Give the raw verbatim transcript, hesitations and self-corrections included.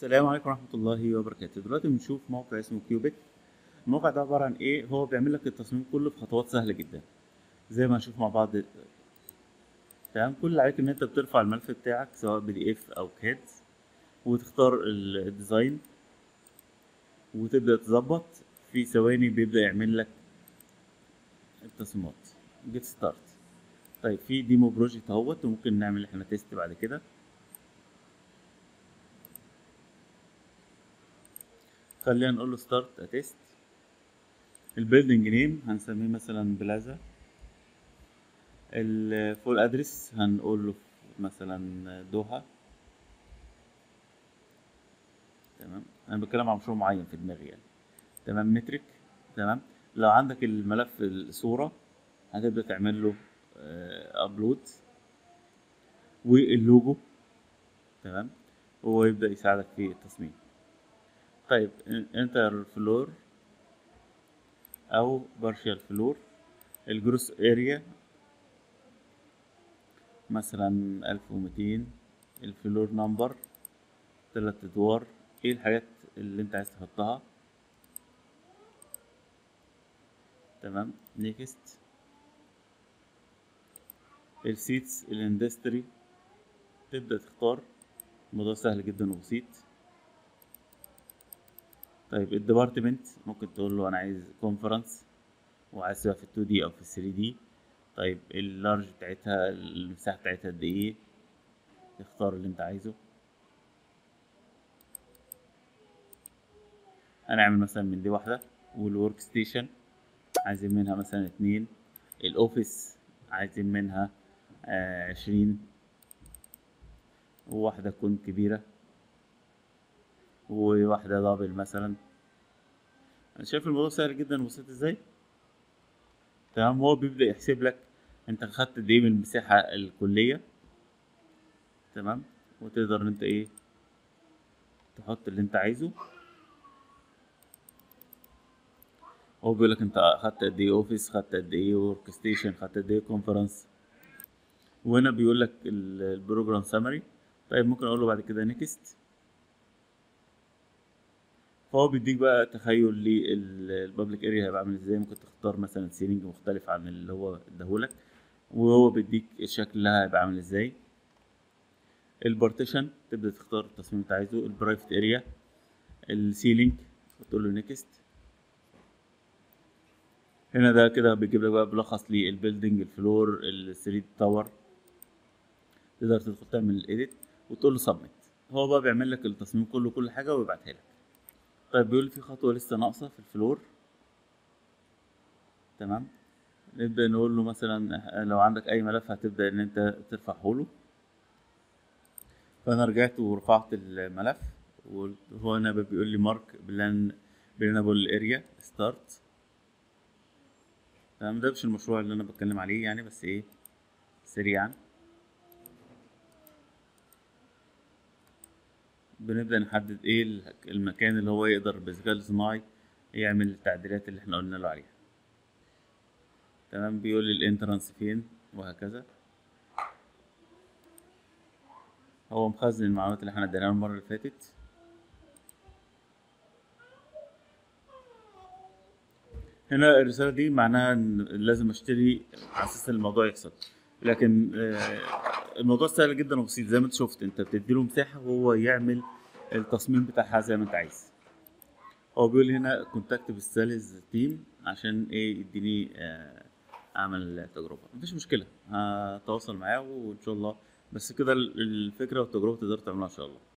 السلام عليكم ورحمة الله وبركاته. دلوقتي بنشوف موقع اسمه كيوبيك. الموقع ده عبارة عن ايه؟ هو بيعمل لك التصميم كله في خطوات سهلة جدا زي ما هنشوف مع بعض. تمام، كل اللي عليك ان انت بترفع الملف بتاعك سواء بي دي اف او كاد، وتختار ال- الديزاين، وتبدأ تظبط. في ثواني بيبدأ يعمل لك التصميمات. جيت ستارت. طيب في ديمو بروجكت اهوت، وممكن نعمل احنا تيست بعد كده. خلينا نقول له ستارت تيست. البيلدنج نيم هنسميه مثلا بلازا. الفول ادرس هنقول له مثلا دوحة. تمام، انا بتكلم عن مشروع معين في دماغي يعني. تمام، مترك. تمام. لو عندك الملف الصورة هتبدأ تعمل له ابلود واللوجو. تمام، هو يبدأ يساعدك في التصميم. طيب انتر فلور او بارشال فلور. الجروس اريا مثلا ألف ومتين. الفلور نمبر تلات ادوار. ايه الحاجات اللي انت عايز تحطها؟ تمام، نيكست. السيتس الاندستري تبدأ تختار. الموضوع سهل جدا وبسيط. طيب الديبارتمنت ممكن تقول له انا عايز كونفرنس، وعايز تبقى في ال تو دي او في ال ثري دي. طيب اللارج بتاعتها المساحة بتاعتها قد ايه؟ تختار اللي انت عايزه. هنعمل مثلا من دي واحدة. والورك ستيشن عايزين منها مثلا اتنين. الاوفيس عايزين منها آه عشرين، وواحدة تكون كبيرة وواحدة دبل مثلا. شايف الموضوع سهل جدا وبسيط ازاي؟ تمام، هو بيبدأ يحسب لك انت خدت قد ايه من المساحة الكلية. تمام، وتقدر ان انت ايه تحط اللي انت عايزه. هو بيقول لك انت خدت قد ايه اوفيس، خدت قد ايه ورك ستيشن، خدت قد ايه كونفرنس. وهنا بيقول لك البروجرام سامري. طيب ممكن اقول له بعد كده نيكست. فهو بيديك بقى تخيل للبابليك اريا هيبقى عامل ازاي. ممكن تختار مثلا سيلينج مختلف عن اللي هو اداهولك، وهو بيديك الشكل اللي هيبقى عامل ازاي. البارتيشن تبدا تختار التصميم اللي انت عايزه. البرايفت اريا، السيلينج، وتقول له نيكست. هنا ده كده بيجيب لك بقى ملخص للبيلدينج، الفلور، الثري تاور. تقدر تدخل تعمل الايديت وتقول له سبميت. هو بقى بيعمل لك التصميم كله كل حاجه ويبعتها لك. طيب بيقول لي في خطوه لسه ناقصه في الفلور. تمام، نبدا نقول له مثلا لو عندك اي ملف هتبدا ان انت ترفعه له. فانا رجعت ورفعت الملف، وهو هنا بيقول لي مارك بلان بلانابل اريا ستارت. تمام، ده مش المشروع اللي انا بتكلم عليه يعني، بس ايه سريعا بنبدأ نحدد ايه المكان اللي هو يقدر بالذكاء الاصطناعي يعمل التعديلات اللي احنا قلنا له عليها. تمام، بيقول لي الانترانس فين وهكذا. هو مخزن المعلومات اللي احنا اديناها المرة اللي فاتت. هنا الرسالة دي معناها ان لازم اشتري على اساس إن الموضوع يحصل. لكن آه، الموضوع سهل جدا وبسيط زي ما انت شفت. انت بتديله مساحة وهو يعمل التصميم بتاعها زي ما انت عايز. هو بيقول هنا كونتاكت بالسيلز تيم عشان ايه يديني آه، اعمل تجربه. مفيش مشكله، هتواصل معاه وان شاء الله. بس كده الفكره والتجربه تقدر تعملها ان شاء الله.